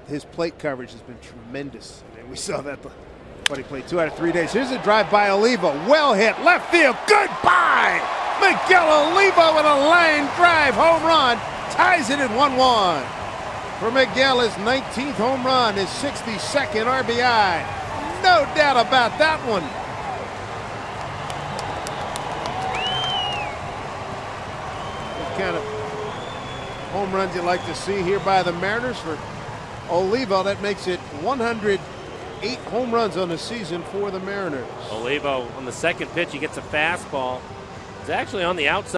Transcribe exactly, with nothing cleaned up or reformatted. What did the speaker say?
his plate coverage has been tremendous. I mean, we saw that, but he played two out of three days. Here's a drive by Olivo. Well hit, left field, goodbye! Miguel Olivo with a line drive home run, ties it at one one. For Miguel, his nineteenth home run, his sixty-second R B I. No doubt about that one. What kind of home runs you like to see here by the Mariners for Olivo? That makes it one hundred eight home runs on the season for the Mariners. Olivo on the second pitch, he gets a fastball. It's actually on the outside.